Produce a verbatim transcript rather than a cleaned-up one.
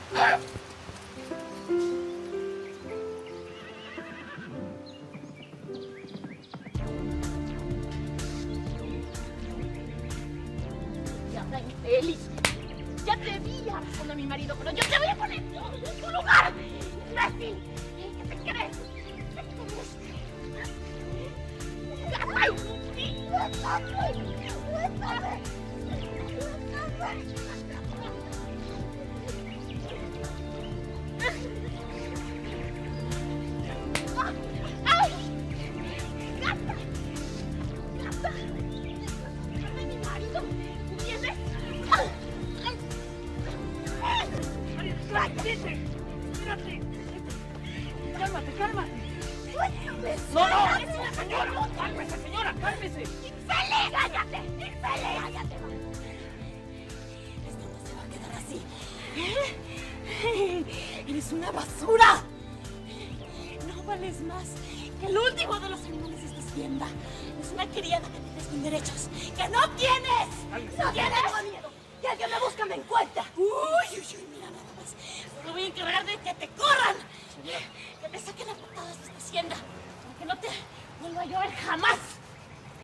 Diabla infeliz. Ya te vi abrazando a mi marido, pero yo te voy a poner en tu lugar. ¡Imbécil! ¿Qué te crees? ¿Qué te crees? ¡Gata inútil! ¡Suéltame! ¡Suéltame! ¡Suéltame! ¡Ay! ¡Gata! ¡Gata! ¡Dame mi marido! ¿Entiendes? ¡Cállate! ¡Espérate! ¡Cálmate, cálmate! ¡Suéltame! ¡No, no! ¡Señora! ¡Cálmese, señora! ¡Cálmese! ¡Infeliz! ¡Cállate! ¡Infeliz! ¡Cállate! Esto no se va a quedar así. ¿Eh? ¡Eres una basura! No vales más que el último de los animales de esta hacienda. Es una criada que tienes sin derechos. ¡Que no tienes! ¡No tienes! Miedo. ¡Que alguien me busca me encuentra! ¡Uy, uy, uy! Mira nada más. Me voy a encargar de que te corran. Señora. Que te saquen a patadas de esta hacienda. Aunque no te vuelva yo a ver jamás.